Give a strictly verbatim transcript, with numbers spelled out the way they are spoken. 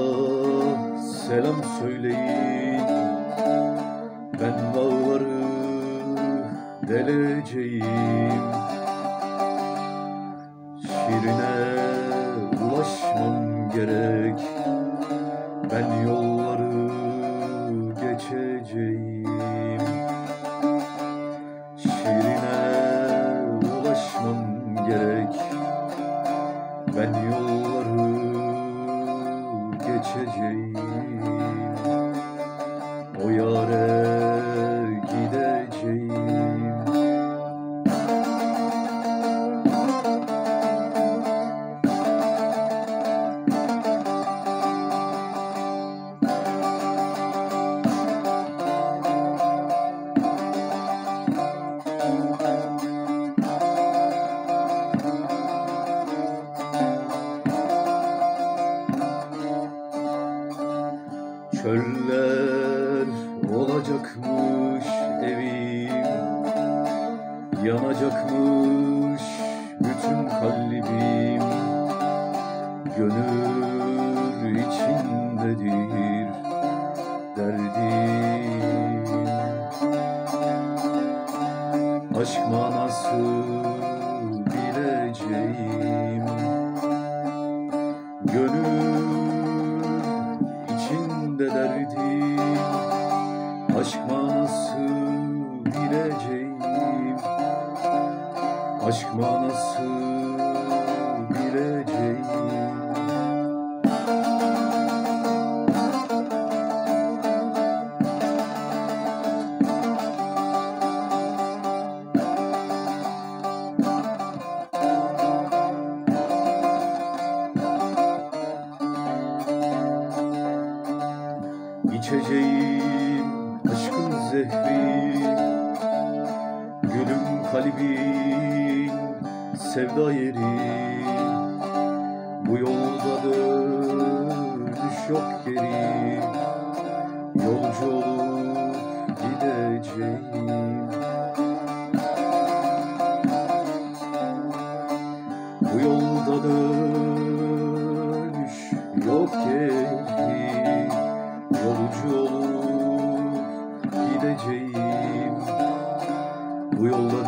selam söyleyin. Ben dağları deleceğim. Şirine ulaşmam gerek. Ben yolları geçeceğim. Şirine ulaşmam gerek. Ben yolları geçeceğim. O yâre gideceğim. Çöller olacakmış evim, yanacakmış bütün kalbim. Gönül içindedir derdim. Aşk manası bileceğim. Gönül içinde derdim. Aşk manası bileceğim. Aşk manası bileceğim. İçeceğim aşkın zehri, gülüm kalbin sevda yeri. Bu yolda dönüş yok geri, yolcu olup gideceğim. Bu yolda dönüş yok geri, yolcu olup gideceğim. Bu yolda